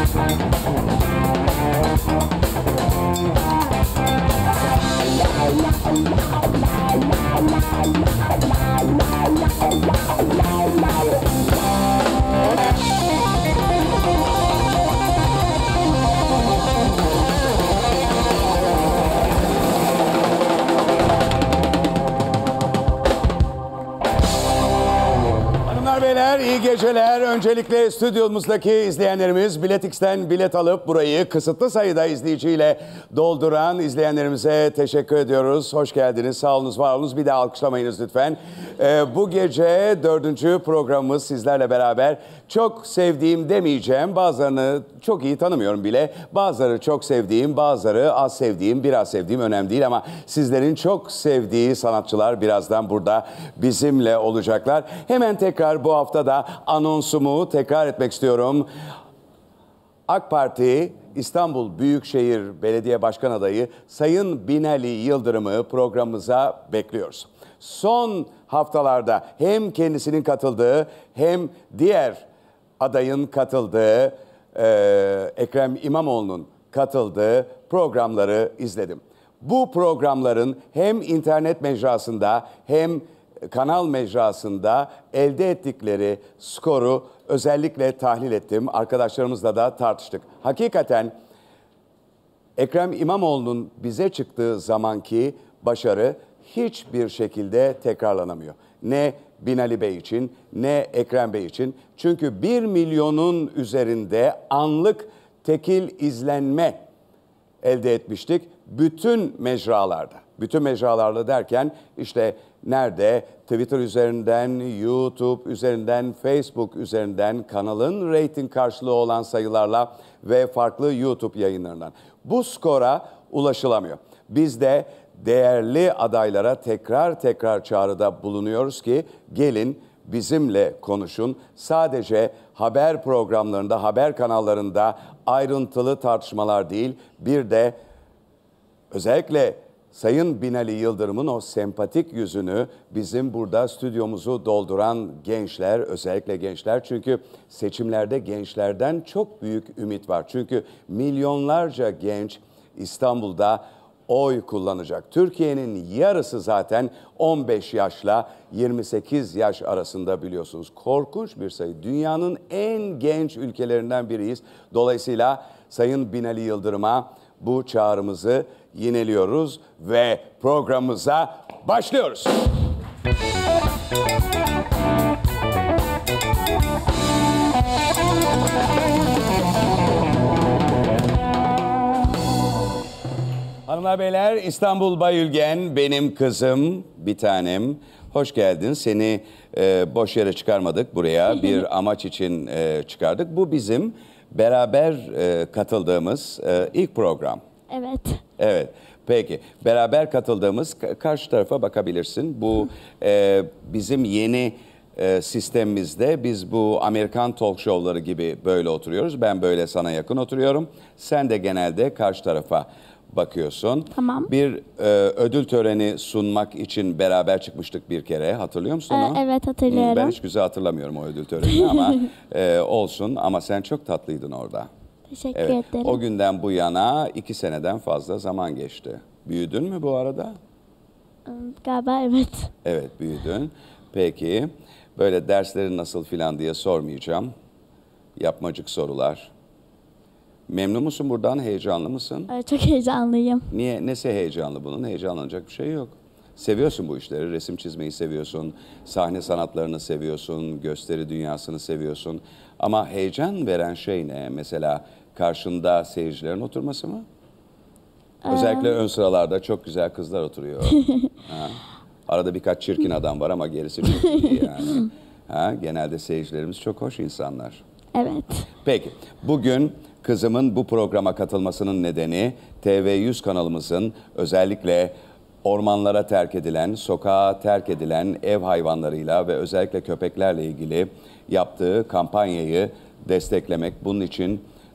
Beyler iyi geceler. Öncelikle stüdyomuzdaki izleyenlerimiz Biletix'ten bilet alıp burayı kısıtlı sayıda izleyiciyle dolduran izleyenlerimize teşekkür ediyoruz. Hoş geldiniz. Sağ olunuz, var olunuz. Bir daha alkışlamayınız lütfen. Bu gece 4. programımız sizlerle beraber. Çok sevdiğim demeyeceğim. Bazılarını çok iyi tanımıyorum bile. Bazıları çok sevdiğim, bazıları az sevdiğim, biraz sevdiğim önemli değil ama sizlerin çok sevdiği sanatçılar birazdan burada bizimle olacaklar. Hemen tekrar bu hafta da anonsumu tekrar etmek istiyorum. AK Parti İstanbul Büyükşehir Belediye Başkan Adayı Sayın Binali Yıldırım'ı programımıza bekliyoruz. Son haftalarda hem kendisinin katıldığı hem diğer adayın katıldığı, Ekrem İmamoğlu'nun katıldığı programları izledim. Bu programların hem internet mecrasında hem kanal mecrasında elde ettikleri skoru özellikle tahlil ettim. Arkadaşlarımızla da tartıştık. Hakikaten Ekrem İmamoğlu'nun bize çıktığı zamanki başarı hiçbir şekilde tekrarlanamıyor. Ne Binali Bey için ne Ekrem Bey için. Çünkü 1 milyonun üzerinde anlık tekil izlenme elde etmiştik. Bütün mecralarda. Bütün mecralarda derken işte nerede? Twitter üzerinden, YouTube üzerinden, Facebook üzerinden kanalın reyting karşılığı olan sayılarla ve farklı YouTube yayınlarından. Bu skora ulaşılamıyor. Biz de değerli adaylara tekrar çağrıda bulunuyoruz ki gelin bizimle konuşun. Sadece haber programlarında, haber kanallarında ayrıntılı tartışmalar değil, bir de özellikle Sayın Binali Yıldırım'ın o sempatik yüzünü bizim burada stüdyomuzu dolduran gençler, özellikle gençler. Çünkü seçimlerde gençlerden çok büyük ümit var. Çünkü milyonlarca genç İstanbul'da oy kullanacak. Türkiye'nin yarısı zaten 15 yaşla 28 yaş arasında biliyorsunuz. Korkunç bir sayı. Dünyanın en genç ülkelerinden biriyiz. Dolayısıyla Sayın Binali Yıldırım'a bu çağrımızı yineliyoruz ve programımıza başlıyoruz. Hanımlar beyler, İstanbul Bayülgen benim kızım, bir tanem. Hoş geldin. Seni boş yere çıkarmadık buraya. Bir amaç için çıkardık. Bu bizim beraber katıldığımız ilk program. Evet. Evet. Peki. Beraber katıldığımız, karşı tarafa bakabilirsin. Bu bizim yeni sistemimizde biz bu Amerikan talk show'ları gibi böyle oturuyoruz. Ben böyle sana yakın oturuyorum. Sen de genelde karşı tarafa bakıyorsun. Tamam. Bir ödül töreni sunmak için beraber çıkmıştık bir kere. Hatırlıyor musun onu? Evet, hatırlıyorum. Ben hiç güzel hatırlamıyorum o ödül törenini ama olsun. Ama sen çok tatlıydın orada. Teşekkür ederim. O günden bu yana 2 seneden fazla zaman geçti. Büyüdün mü bu arada? Galiba evet. Evet, büyüdün. Peki, böyle derslerin nasıl filan diye sormayacağım. Yapmacık sorular. Memnun musun buradan? Heyecanlı mısın? Çok heyecanlıyım. Niye? Nesi heyecanlı bunun? Heyecanlanacak bir şey yok. Seviyorsun bu işleri. Resim çizmeyi seviyorsun. Sahne sanatlarını seviyorsun. Gösteri dünyasını seviyorsun. Ama heyecan veren şey ne? Mesela karşında seyircilerin oturması mı? Özellikle ön sıralarda çok güzel kızlar oturuyor. Ha? Arada birkaç çirkin adam var ama gerisi çok iyi yani. Ha? Genelde seyircilerimiz çok hoş insanlar. Evet. Peki, bugün kızımın bu programa katılmasının nedeni TV100 kanalımızın özellikle ormanlara terk edilen, sokağa terk edilen ev hayvanlarıyla ve özellikle köpeklerle ilgili yaptığı kampanyayı desteklemek. Bunun için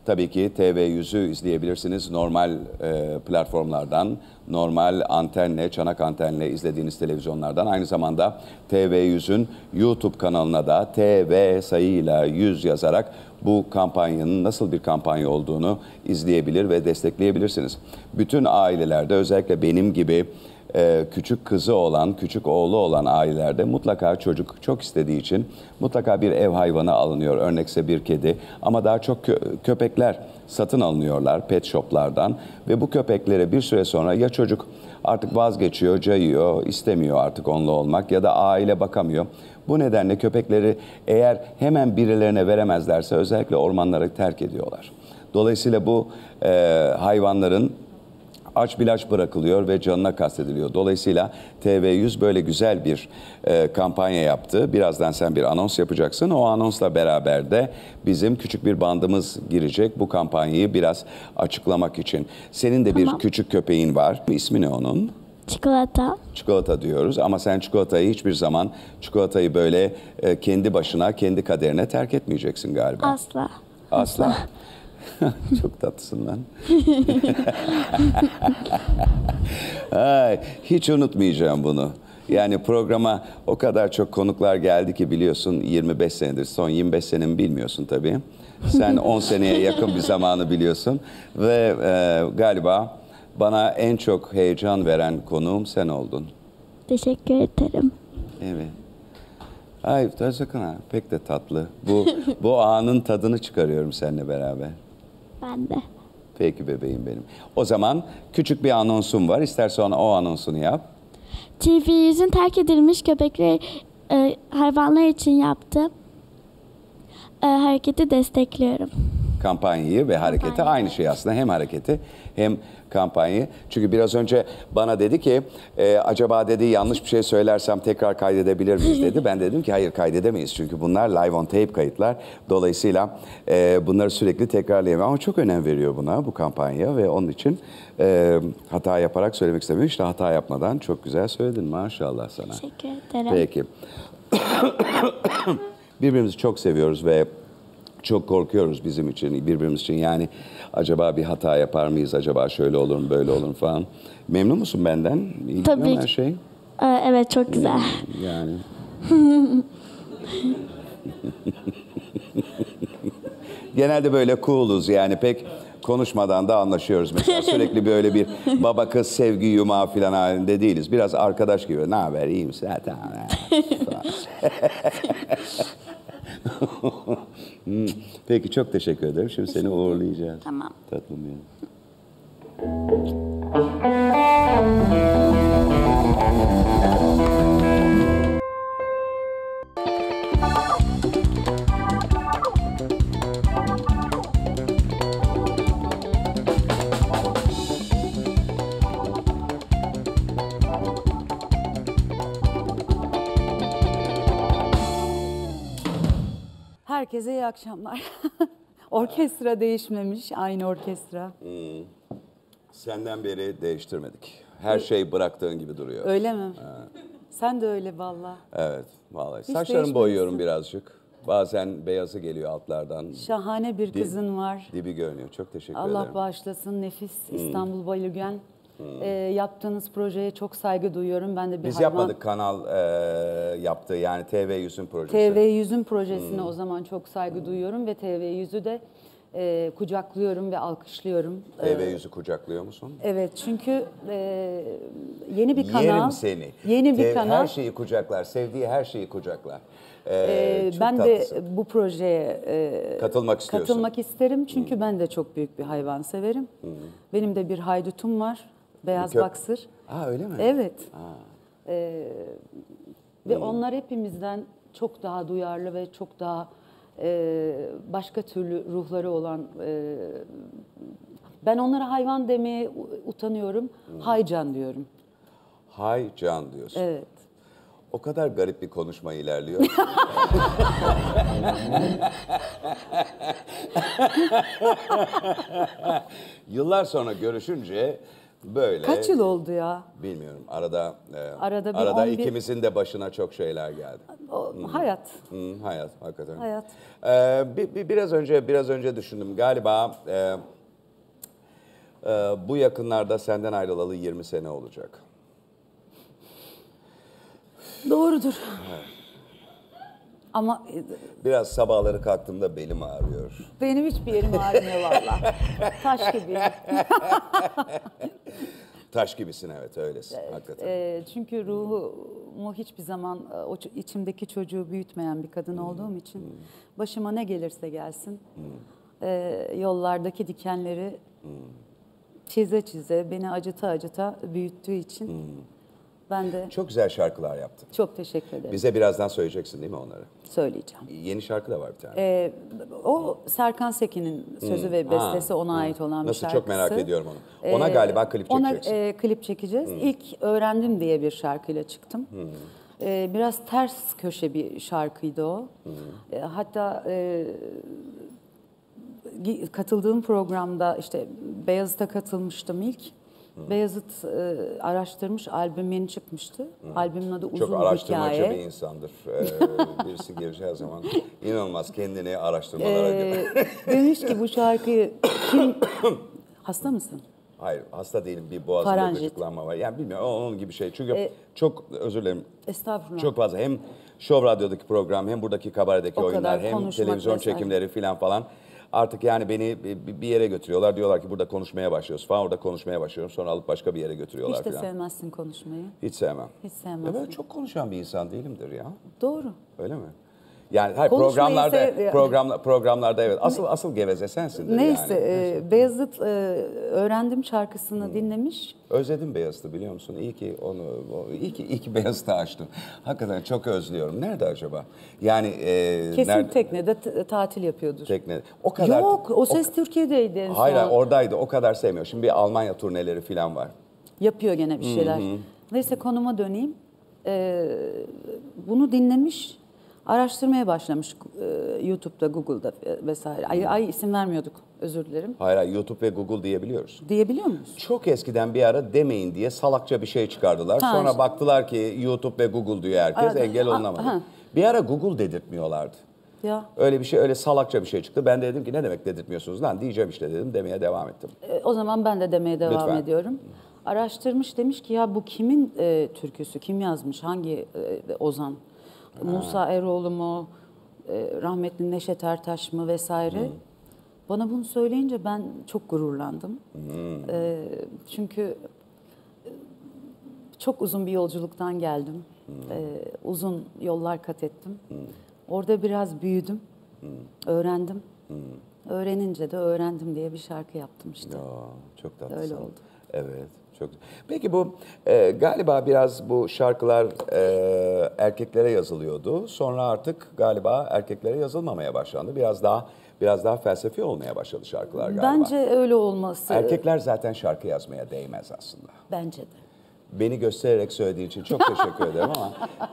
tabii ki TV100'ü izleyebilirsiniz. Normal platformlardan, normal antenle, çanak antenle izlediğiniz televizyonlardan. Aynı zamanda TV100'ün YouTube kanalına da TV sayıyla 100 yazarak bu kampanyanın nasıl bir kampanya olduğunu izleyebilir ve destekleyebilirsiniz. Bütün ailelerde, özellikle benim gibi küçük kızı olan, küçük oğlu olan ailelerde mutlaka çocuk çok istediği için mutlaka bir ev hayvanı alınıyor. Örnekse bir kedi, ama daha çok köpekler satın alınıyorlar pet shoplardan ve bu köpeklere bir süre sonra ya çocuk artık vazgeçiyor, cayıyor, istemiyor artık onunla olmak ya da aile bakamıyor. Bu nedenle köpekleri eğer hemen birilerine veremezlerse özellikle ormanları terk ediyorlar. Dolayısıyla bu hayvanların aç bilaç bırakılıyor ve canına kastediliyor. Dolayısıyla TV100 böyle güzel bir kampanya yaptı. Birazdan sen bir anons yapacaksın. O anonsla beraber de bizim küçük bir bandımız girecek bu kampanyayı biraz açıklamak için. Senin de bir küçük köpeğin var. İsmi ne onun? Çikolata. Çikolata diyoruz ama sen çikolatayı hiçbir zaman çikolatayı böyle kendi başına, kendi kaderine terk etmeyeceksin galiba. Asla. Asla. Çok tatlısın lan. Ay, hiç unutmayacağım bunu. Yani programa o kadar çok konuklar geldi ki biliyorsun 25 senedir. Son 25 senemi bilmiyorsun tabii. Sen 10 seneye yakın bir zamanı biliyorsun. Ve galiba bana en çok heyecan veren konuğum sen oldun. Teşekkür ederim. Evet. Ay sakın ha. Pek de tatlı. Bu anın tadını çıkarıyorum seninle beraber. Ben de. Peki bebeğim benim. O zaman küçük bir anonsum var. İstersen o anonsunu yap. TV100'ün terk edilmiş köpekleri hayvanlar için yaptığı hareketi destekliyorum. Kampanyayı ve hareketi Kampanya. aynı şey aslında. Hem hareketi hem kampanyayı. Çünkü biraz önce bana dedi ki acaba dedi yanlış bir şey söylersem tekrar kaydedebilir miyiz dedi. Ben dedim ki hayır kaydedemeyiz. Çünkü bunlar live on tape kayıtlar. Dolayısıyla bunları sürekli tekrarlayamam. Ama çok önem veriyor buna bu kampanya ve onun için hata yaparak söylemek istemiyorum. İşte hata yapmadan çok güzel söyledin maşallah sana. Teşekkür ederim. Peki. Birbirimizi çok seviyoruz ve çok korkuyoruz bizim için, birbirimiz için. Yani acaba bir hata yapar mıyız, acaba şöyle olur mu, böyle olur mu falan. Memnun musun benden? İyi Tabii gidiyor mu her ki. şey? Evet, çok güzel. Yani. Genelde böyle cool'uz yani pek konuşmadan da anlaşıyoruz. Mesela sürekli böyle bir baba kız sevgi yumağı falan halinde değiliz. Biraz arkadaş gibi. Ne haber, iyi misin? Ha, tamam. Peki çok teşekkür ederim. Şimdi seni uğurlayacağız. Tamam. Tatlım benim. Herkese iyi akşamlar. Orkestra değişmemiş, aynı orkestra. Senden beri değiştirmedik. Her şey bıraktığın gibi duruyor. Öyle mi? Sen de öyle valla. Evet, vallahi. Hiç Saçlarımı değişmemişsin. boyuyorum birazcık. Bazen beyazı geliyor altlardan. Şahane bir kızın var. Dibi görünüyor. Çok teşekkür Allah ederim. bağışlasın. Nefis İstanbul Bayülgen. Yaptığınız projeye çok saygı duyuyorum. Ben de bir Biz hayvan... yapmadık, kanal yaptı. Yani TV100'ün projesi. TV100'ün projesine o zaman çok saygı duyuyorum ve TV100'ü de kucaklıyorum ve alkışlıyorum. TV100'ü kucaklıyor musun? Evet, çünkü yeni bir kanal. Yerim seni. Yeni bir kanal. Her şeyi kucaklar. Sevdiği her şeyi kucaklar. Çok Ben tatlısın. de bu projeye Katılmak istiyorsun. katılmak isterim çünkü ben de çok büyük bir hayvan severim. Benim de bir haydutum var, beyaz baksır. Aa öyle mi? Evet. Ve onlar hepimizden çok daha duyarlı ve çok daha başka türlü ruhları olan. Ben onlara hayvan demeye utanıyorum. Haycan diyorum. Hay can diyorsun. Evet. O kadar garip bir konuşma ilerliyor. Yıllar sonra görüşünce Böyle. Kaç yıl oldu ya? Bilmiyorum. Arada Arada bir arada 11 ikimizin de başına çok şeyler geldi. Hayat. Hayat hakikaten. Hayat. Biraz önce düşündüm. Galiba bu yakınlarda senden ayrılalı 20 sene olacak. Doğrudur. Ama Biraz sabahları kalktığımda belim ağrıyor. benim hiçbir yerim ağrımıyor valla. Taş gibiyim. Taş gibisin, evet, öylesin hakikaten. Çünkü ruhumu hiçbir zaman o içimdeki çocuğu büyütmeyen bir kadın olduğum için başıma ne gelirse gelsin yollardaki dikenleri çize çize beni acıta acıta büyüttüğü için ben de Çok güzel şarkılar yaptın. çok teşekkür ederim. Bize birazdan söyleyeceksin değil mi onları? Söyleyeceğim. Yeni şarkı da var bir tane. O Serkan Sekin'in sözü ve bestesi ona ait olan bir Nasıl, şarkısı. çok merak ediyorum onu. Ona galiba klip çekeceksin. Ona klip çekeceğiz. İlk Öğrendim diye bir şarkıyla çıktım. Biraz ters köşe bir şarkıydı o. Hatta katıldığım programda işte Beyazıt'a katılmıştım ilk. Beyazıt araştırmış, albüm yeni çıkmıştı. Albümün adı Uzun Çok araştırmacı Hikaye. bir insandır. Birisi gireceği zaman inanılmaz kendini araştırmalara göre. Demiş ki bu şarkıyı kim... Hasta mısın? Hayır, hasta değilim. Bir boğazımda Faranjit. gıcıklanma var. Yani bilmiyorum, onun gibi şey. Çünkü çok özür dilerim. Estağfurullah. Çok fazla hem Show Radyo'daki program, hem buradaki kabaredeki O oyunlar, kadar hem konuşmak televizyon vesaire. çekimleri falan. Artık yani beni bir yere götürüyorlar. Diyorlar ki burada konuşmaya başlıyoruz falan. Orada konuşmaya başlıyorum. Sonra alıp başka bir yere götürüyorlar Hiç de falan. sevmezsin konuşmayı. Hiç sevmem. Hiç sevmezsin. Ben çok konuşan bir insan değilimdir ya. Doğru. Öyle mi? Yani hayır, Konuşmayı programlarda evet. Asıl geveze sensindir Neyse, yani. Beyazıt Öğrendim şarkısını dinlemiş. Özledim Beyazıt'ı, biliyor musun? İyi ki Beyazıt'ı açtın. Hakikaten çok özlüyorum. Nerede acaba? Yani Kesin teknede tatil yapıyordur. tekne. O kadar. Yok, O Ses Türkiye'deydi en son. Hayır, oradaydı. O kadar sevmiyor. Şimdi bir Almanya turneleri falan var. Yapıyor gene bir şeyler. Neyse konuma döneyim. Bunu dinlemiş, araştırmaya başlamış YouTube'da, Google'da vesaire. Ay isim vermiyorduk, özür dilerim. Hayır, YouTube ve Google diyebiliyoruz. Diyebiliyor muyuz? Çok eskiden bir ara demeyin diye salakça bir şey çıkardılar. Ha, Sonra işte. baktılar ki YouTube ve Google diyor herkes, Arada- engel olunamadı. ha. Bir ara Google dedirtmiyorlardı. Ya. Öyle bir şey, öyle salakça bir şey çıktı. Ben de dedim ki ne demek dedirtmiyorsunuz lan, diyeceğim işte dedim, demeye devam ettim. O zaman ben de demeye devam Lütfen. ediyorum. Araştırmış, demiş ki ya bu kimin türküsü, kim yazmış, hangi ozan? Musa Eroğlu mu, rahmetli Neşet Ertaş mı vesaire. Bana bunu söyleyince ben çok gururlandım. Çünkü çok uzun bir yolculuktan geldim. Uzun yollar kat ettim. Orada biraz büyüdüm, öğrendim. Öğrenince de öğrendim diye bir şarkı yaptım işte. Ya, çok tatlısın. Öyle oldu. Evet. Çok. Peki bu galiba biraz bu şarkılar erkeklere yazılıyordu. Sonra artık galiba erkeklere yazılmamaya başlandı. Biraz daha felsefi olmaya başladı şarkılar galiba. Bence öyle olması. Erkekler zaten şarkı yazmaya değmez aslında. Bence de. Beni göstererek söylediğin için çok teşekkür ederim ama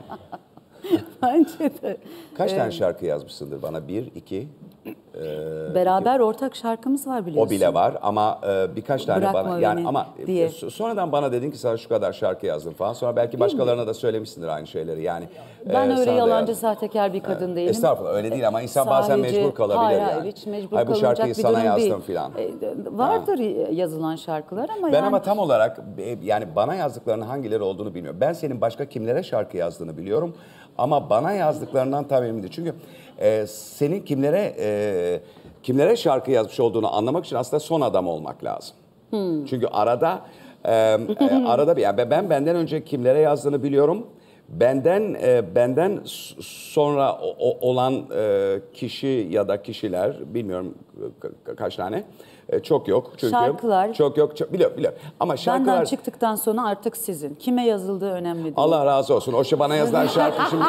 Bence de. kaç tane şarkı yazmışsındır bana? Bir, iki. Beraber ortak şarkımız var biliyorsun. O bile var ama birkaç tane Bırakma bana yani beni ama diye. sonradan bana dedin ki sana şu kadar şarkı yazdım falan. Sonra belki başkalarına da söylemişsindir aynı şeyleri. Yani Ben öyle sana da yalancı, yazdım. sahtekar bir kadın değilim. Estağfurullah, öyle değil ama insan bazen Sahici- mecbur kalabilir hayır, yani. Hayır, hiç mecbur Hayır, bu kalınacak şarkıyı bir sana durum yazdım değil. filan. Vardır yazılan şarkılar ama Ben yani ama tam olarak yani bana yazdıklarının hangileri olduğunu bilmiyorum. Ben senin başka kimlere şarkı yazdığını biliyorum ama bana yazdıklarından tam emin değilim. Çünkü senin kimlere şarkı yazmış olduğunu anlamak için aslında son adam olmak lazım. Çünkü arada bir yani ben benden önce kimlere yazdığını biliyorum. Benden sonra olan kişi ya da kişiler bilmiyorum kaç tane çok yok çünkü Şarkılar- çok yok biliyorum ama benden şarkılar çıktıktan sonra artık sizin. Kime yazıldığı önemli değil. Allah razı olsun. O şey bana yazılan şarkı şimdi.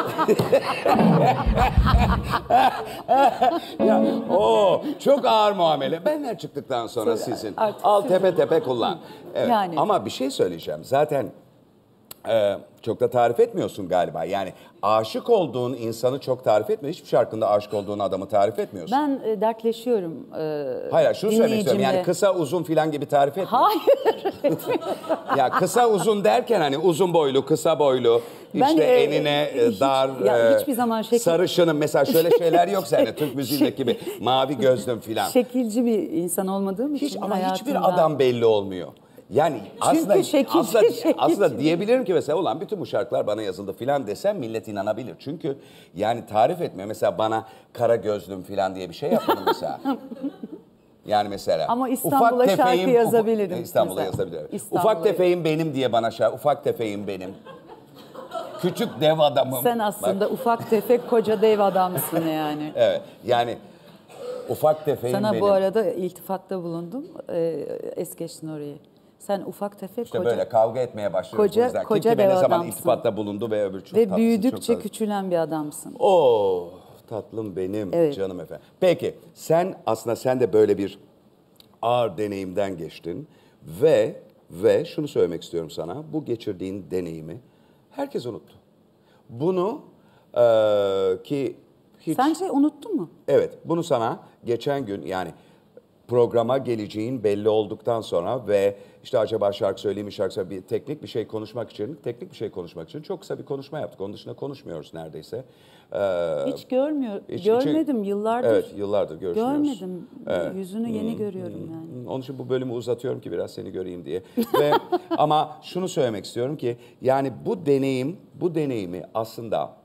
Ya, çok ağır muamele. Benden çıktıktan sonra sizin. Artık Al sizin. tepe tepe kullan. Evet. Yani. Ama bir şey söyleyeceğim. Zaten Çok da tarif etmiyorsun galiba. Yani aşık olduğun insanı çok tarif etmiyor. Hiçbir şarkında aşık olduğun adamı tarif etmiyorsun. Ben dertleşiyorum Hayır, şunu söylemek istiyorum. Yani dinleyicimle. kısa uzun filan gibi tarif etmiyor. Hayır. Ya kısa uzun derken hani uzun boylu, kısa boylu, Ben, işte enine hiç- dar, ya hiçbir zaman sarışınım. Mesela şöyle şeyler yok sende Türk müziğindeki gibi mavi gözlüm filan. Şekilci bir insan olmadığım Hiç için ama hiçbir hayatımda- adam belli olmuyor. Yani aslında, şekilci. aslında diyebilirim ki mesela ulan bütün bu şarkılar bana yazıldı filan desem millet inanabilir. Çünkü yani tarif etmiyor. Mesela bana kara gözlüm filan diye bir şey yapmadım mesela. Yani mesela. Ama İstanbul'a şarkı yazabilirim İstanbul'a mesela. yazabilirim. İstanbul'a- Ufak tefeğim benim diye bana şarkı. Ufak tefeğim benim. Küçük dev adamım. Sen aslında ufak tefek koca dev adamsın yani. Evet yani ufak tefeğim Sana benim. bu arada iltifatta bulundum. Es geçtin orayı. Sen ufak tefek İşte koca böyle kavga etmeye başlıyoruz Koca- bu yüzden. koca Kim kime ne dev zaman adamsın. iltifatta bulundu ve öbür çok ve tatlısın, büyüdükçe çok tatlı. küçülen bir adamsın. Oo tatlım benim Evet. canım efendim. Peki sen de böyle bir ağır deneyimden geçtin ve şunu söylemek istiyorum sana. Bu geçirdiğin deneyimi herkes unuttu. Bunu ki hiç... Sence unuttun mu? Evet, bunu sana geçen gün yani programa geleceğin belli olduktan sonra ve işte acaba şarkı söyleyeyim mi şarkı söyleyeyim mi, teknik bir şey konuşmak için çok kısa bir konuşma yaptık. Onun dışında konuşmuyoruz neredeyse. Hiç hiç- görmedim yıllardır. Evet, yıllardır görüşmüyoruz. Görmedim. Yüzünü yeni görüyorum yani. Onun için bu bölümü uzatıyorum ki biraz seni göreyim diye. Ve ama şunu söylemek istiyorum ki yani bu deneyimi aslında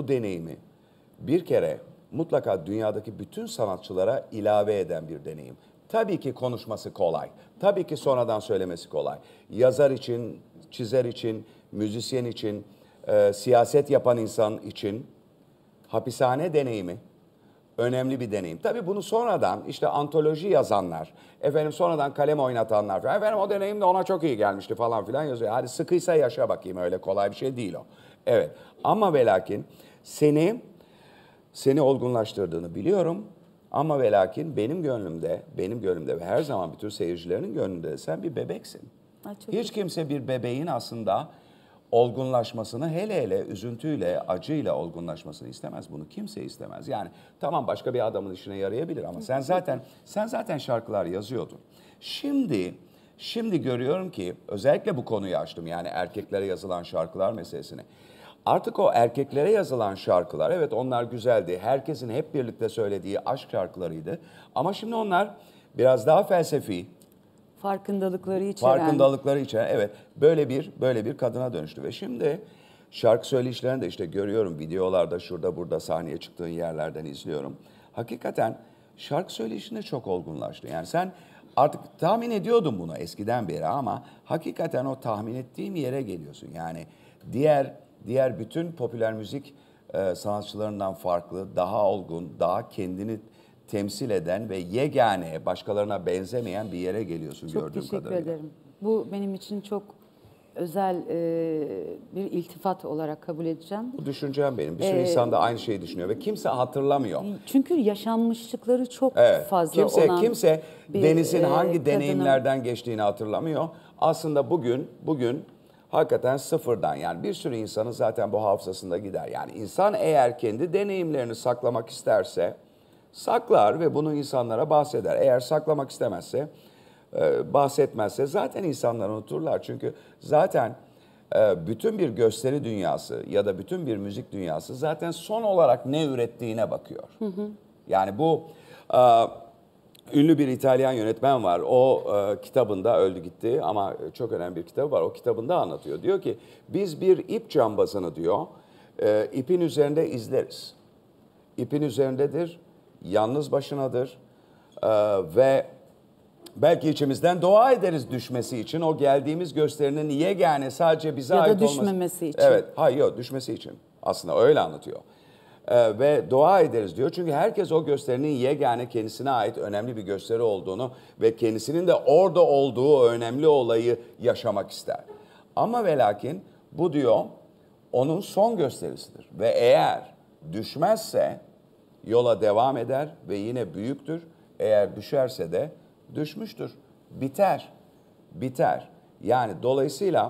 bir kere mutlaka dünyadaki bütün sanatçılara ilave eden bir deneyim. Tabii ki konuşması kolay. Tabii ki sonradan söylemesi kolay. Yazar için, çizer için, müzisyen için, siyaset yapan insan için hapishane deneyimi önemli bir deneyim. Tabii bunu sonradan işte antoloji yazanlar, efendim sonradan kalem oynatanlar falan, efendim o deneyim de ona çok iyi gelmişti falan filan yazıyor. Hadi sıkıysa yaşa bakayım, öyle kolay bir şey değil o. Evet ama ve lakin seni olgunlaştırdığını biliyorum. Ama ve lakin benim gönlümde ve her zaman bütün seyircilerin gönlünde sen bir bebeksin. Ay, çok Hiç kimse bir bebeğin aslında olgunlaşmasını, hele üzüntüyle, acıyla olgunlaşmasını istemez. Bunu kimse istemez. Yani tamam başka bir adamın işine yarayabilir ama sen zaten şarkılar yazıyordun. Şimdi görüyorum ki özellikle bu konuyu açtım. Yani erkeklere yazılan şarkılar meselesini. Artık o erkeklere yazılan şarkılar, evet onlar güzeldi. Herkesin hep birlikte söylediği aşk şarkılarıydı. Ama şimdi onlar biraz daha felsefi, Farkındalıkları içeren. farkındalıkları için evet böyle bir kadına dönüştü ve şimdi şarkı söyleyişlerini de işte görüyorum videolarda şurada burada sahneye çıktığın yerlerden izliyorum. Hakikaten şarkı söyleyişinde çok olgunlaştı. Yani sen artık tahmin ediyordun bunu eskiden beri ama hakikaten o tahmin ettiğim yere geliyorsun. Yani diğer bütün popüler müzik sanatçılarından farklı, daha olgun, daha kendini temsil eden ve yegane, başkalarına benzemeyen bir yere geliyorsun Çok gördüğüm teşekkür kadarıyla. ederim. Bu benim için çok özel bir iltifat olarak kabul edeceğim. Bu düşüncem benim. Bir sürü insan da aynı şeyi düşünüyor ve kimse hatırlamıyor. Çünkü yaşanmışlıkları çok Evet. fazla olan Kimse bir, Deniz'in hangi kadının- deneyimlerden geçtiğini hatırlamıyor. Aslında bugün hakikaten sıfırdan yani bir sürü insanın zaten bu hafızasında gider. Yani insan eğer kendi deneyimlerini saklamak isterse saklar ve bunu insanlara bahseder. Eğer saklamak istemezse, bahsetmezse zaten insanlar unuturlar. Çünkü zaten bütün bir gösteri dünyası ya da bütün bir müzik dünyası zaten son olarak ne ürettiğine bakıyor. Yani bu ünlü bir İtalyan yönetmen var. O kitabında öldü gitti ama çok önemli bir kitabı var. O kitabında anlatıyor. Diyor ki biz bir ip cambazını diyor ipin üzerinde izleriz. İpin üzerindedir, yalnız başınadır ve belki içimizden dua ederiz düşmesi için. O geldiğimiz gösterinin yegane sadece bize Ya da ait olması. düşmemesi için. Evet, hayır yok düşmesi için. Aslında öyle anlatıyor. Ve dua ederiz diyor. Çünkü herkes o gösterinin yegane kendisine ait önemli bir gösteri olduğunu ve kendisinin de orada olduğu önemli olayı yaşamak ister. Ama ve lakin bu diyor onun son gösterisidir. Ve eğer düşmezse yola devam eder ve yine büyüktür. Eğer düşerse de düşmüştür. Biter. Yani dolayısıyla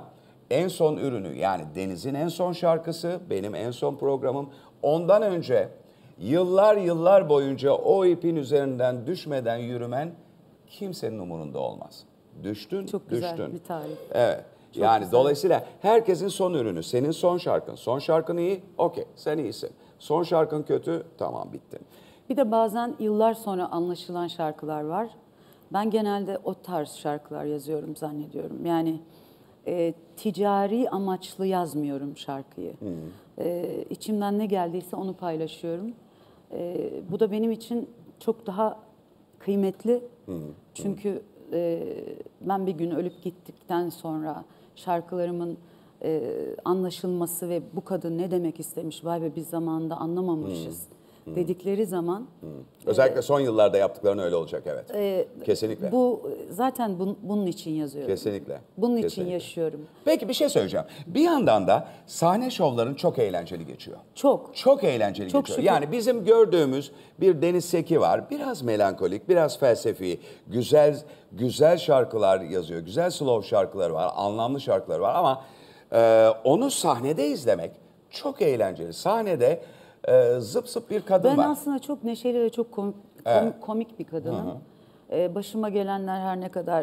en son ürünü, yani Deniz'in en son şarkısı, benim en son programım. Ondan önce yıllar boyunca o ipin üzerinden düşmeden yürümen kimsenin umurunda olmaz. Düştün, Çok güzel düştün. bir tarif. Evet. Çok yani güzel. dolayısıyla herkesin son ürünü, senin son şarkın. Son şarkın iyi, okey, sen iyisin. Son şarkın kötü, tamam, bittin. Bir de bazen yıllar sonra anlaşılan şarkılar var. Ben genelde o tarz şarkılar yazıyorum zannediyorum. Yani ticari amaçlı yazmıyorum şarkıyı. İçimden ne geldiyse onu paylaşıyorum. Bu da benim için çok daha kıymetli. Çünkü ben bir gün ölüp gittikten sonra şarkılarımın anlaşılması ve bu kadın ne demek istemiş, vay be biz zamanında anlamamışız dedikleri zaman Özellikle son yıllarda yaptıkların öyle olacak, evet. Kesinlikle. bu zaten bunun için yazıyorum. Kesinlikle. Bunun için Kesinlikle. yaşıyorum. Peki bir şey söyleyeceğim. Bir yandan da sahne şovların çok eğlenceli geçiyor. Çok. Çok eğlenceli Çok geçiyor. şükür. Yani bizim gördüğümüz bir Deniz Seki var. Biraz melankolik, biraz felsefi, güzel şarkılar yazıyor. Güzel slow şarkıları var, anlamlı şarkıları var ama onu sahnede izlemek çok eğlenceli. Sahnede zıp zıp bir kadın Ben var. aslında çok neşeli ve çok komik bir kadınım. Başıma gelenler her ne kadar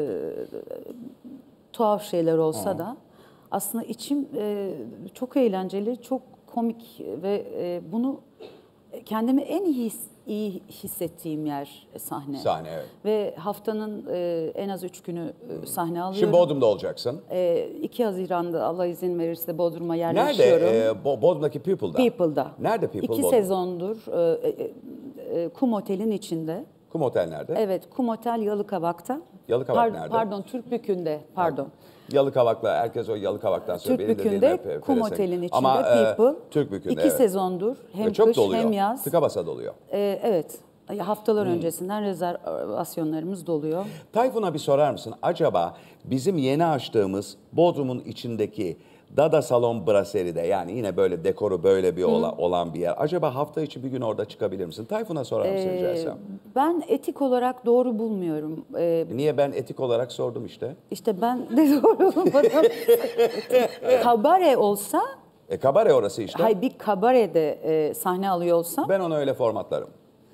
tuhaf şeyler olsa da aslında içim çok eğlenceli, çok komik ve bunu kendimi en iyi hissettiğim yer sahne. Sahne, evet. Ve haftanın en az 3 günü sahne alıyorum. Şimdi Bodrum'da olacaksın. 2 Haziran'da Allah izin verirse Bodrum'a Nerede? yerleşiyorum. Bodrum'daki People'da. People'da. Nerede People? 2 Bodrum? sezondur Kum Otel'in içinde. Kum Otel nerede? Evet, Kum Otel Yalıkavak'ta. Yalıkavak nerede? Pardon, Türkbükü'nde. Pardon. Yalıkavak'la, herkes o Yalıkavak'tan söylüyor. Benim de dilim Türkbükü'nde hep Kum pelesenk. Otel'in içinde Ama People. Türkbükü'nde, 2 evet. sezondur. Hem Ve çok kış doluyor. hem yaz. Tıka basa doluyor. Evet. Haftalar öncesinden rezervasyonlarımız doluyor. Tayfun'a bir sorar mısın? Acaba bizim yeni açtığımız Bodrum'un içindeki Dada Salon Brasserie'de, yani yine böyle dekoru böyle bir olan bir yer. Acaba hafta içi bir gün orada çıkabilir misin? Tayfun'a sorar mısın rica etsem? Ben etik olarak doğru bulmuyorum. Niye, ben etik olarak sordum işte. İşte ben de doğru bulmadım. Kabare olsa, Kabare orası işte. hayır bir kabarede sahne alıyor olsam, Ben onu öyle formatlarım.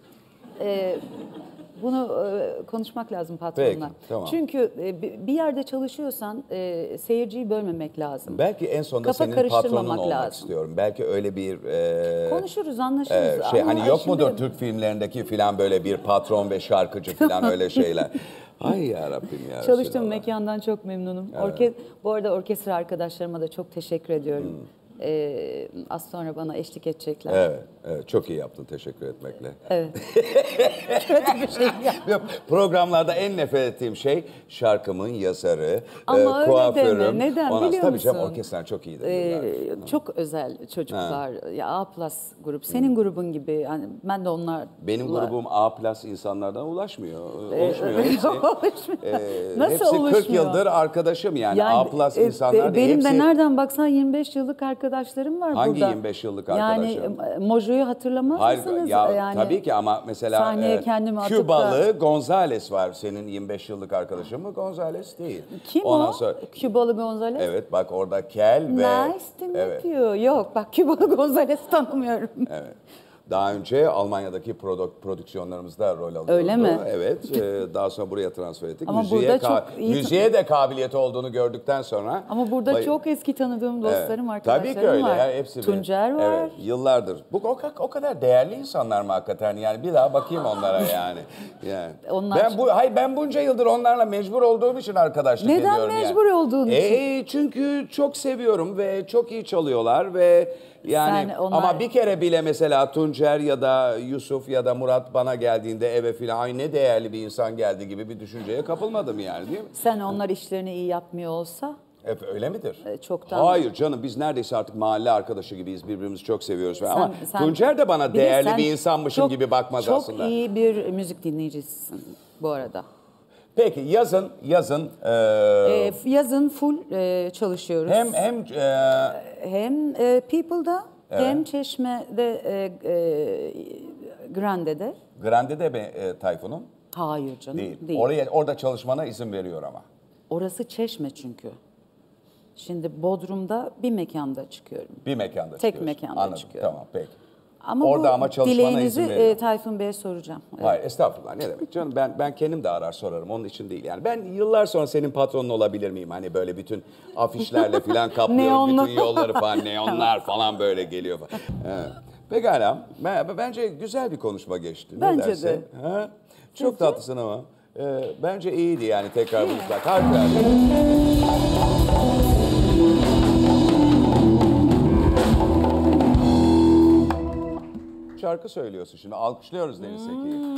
bunu konuşmak lazım patronla. Peki, tamam. Çünkü bir yerde çalışıyorsan seyirciyi bölmemek lazım. Belki en sonunda Kafa senin patronun karıştırmamak olmak lazım. istiyorum. Belki öyle bir... Konuşuruz, anlaşırız. Ama hani yok şimdi- mudur Türk filmlerindeki filan böyle bir patron ve şarkıcı filan öyle şeyler. Ay yarabbim ya. Çalıştığım Resulallah. mekandan çok memnunum. Bu arada orkestra arkadaşlarıma da çok teşekkür ediyorum. Az sonra bana eşlik edecekler. Evet, çok iyi yaptın teşekkür etmekle. Evet. Kötü bir şey ya. Yok, programlarda en nefret ettiğim şey şarkımın yazarı, Ama öyle kuaförüm. deme. Neden biliyor Tabii canım, musun? orkestran çok iyidir. yıllar. Çok özel çocuklar. Ya A+ grup. Senin grubun gibi. Yani ben de onlar. Benim grubum A+ insanlardan ulaşmıyor. Ulaşmıyor. Nasıl hepsi oluşmuyor? 40 yıldır arkadaşım yani A+ insanlar. Benim de hepsi... nereden baksan 25 yıllık arkadaşlarım var Hangi burada. 25 yıllık Yani arkadaşım? Mojo'yu hatırlamaz Hayır, mısınız? ya Yani, tabii ki ama mesela sahneye kendimi atıp Kübalı Gonzales var. Senin 25 yıllık arkadaşın mı? Gonzales değil. Kim Ondan o? sonra- Kübalı Gonzales? Evet bak orada Kel ve... Nice to meet Evet. you. Yok bak Kübalı Gonzales'i tanımıyorum. Evet. Daha önce Almanya'daki prodüksiyonlarımızda rol alıyordu. Öyle mi? Evet. Daha sonra buraya transfer ettik. Ama burada çok iyi- müziğe de kabiliyeti olduğunu gördükten sonra... Ama burada çok eski tanıdığım dostlarım, arkadaşlarım Tabii ki öyle var. ya, hepsi Tuncer var. Evet, yıllardır. O kadar değerli insanlar mı hakikaten? Yani bir daha bakayım onlara yani. Onlar- Ben bunca yıldır onlarla mecbur olduğum için arkadaşlık Neden ediyorum yani. mecbur olduğun için? Çünkü çok seviyorum ve çok iyi çalıyorlar ve yani Sen onlar- ama bir kere bile mesela Tuncer ya da Yusuf ya da Murat bana geldiğinde eve filan ay ne değerli bir insan geldi gibi bir düşünceye kapılmadım yani, değil mi? Sen onlar işlerini iyi yapmıyor olsa Hep öyle midir? çoktan. Hayır canım, biz neredeyse artık mahalle arkadaşı gibiyiz, birbirimizi çok seviyoruz falan. Ama sen- Tuncer de bana bir de değerli sen bir insanmışım çok- gibi bakmaz aslında. Çok iyi bir müzik dinleyicisisin bu arada. Peki yazın Yazın full çalışıyoruz. Hem People'da hem Çeşme'de Grande'de. Grande'de mi Tayfun'un? Hayır canım Değil. değil. Orada çalışmana izin veriyor ama. Orası Çeşme çünkü. Şimdi Bodrum'da bir mekanda çıkıyorum. Bir mekanda Tek çıkıyorsun. mekanda Anladım, çıkıyorum. tamam peki. Ama Orada bu ama çalışmana dileğinizi izin veriyor. Tayfun Bey'e soracağım. Evet. Hayır estağfurullah ne demek canım ben kendim de arar sorarım onun için değil yani. Ben yıllar sonra senin patronun olabilir miyim? Hani böyle bütün afişlerle falan kaplıyorum Neonlu. bütün yolları falan neonlar falan böyle geliyor. Evet. Pekala bence güzel bir konuşma geçti. Ne Bence dersin? de. Ha? Çok tatlısın ama. Bence iyiydi yani tekrar buluşmak. Harikulade. Şarkı söylüyorsun şimdi. Alkışlıyoruz Deniz Seki'yi.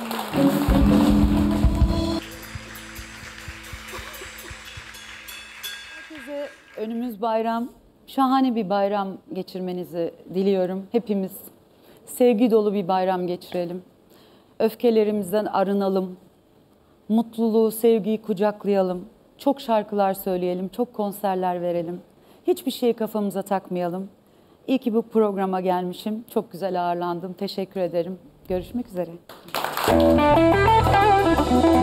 Herkese önümüz bayram. Şahane bir bayram geçirmenizi diliyorum. Hepimiz sevgi dolu bir bayram geçirelim. Öfkelerimizden arınalım. Mutluluğu, sevgiyi kucaklayalım. Çok şarkılar söyleyelim, çok konserler verelim. Hiçbir şeyi kafamıza takmayalım. İyi ki bu programa gelmişim. Çok güzel ağırlandım. Teşekkür ederim. Görüşmek üzere.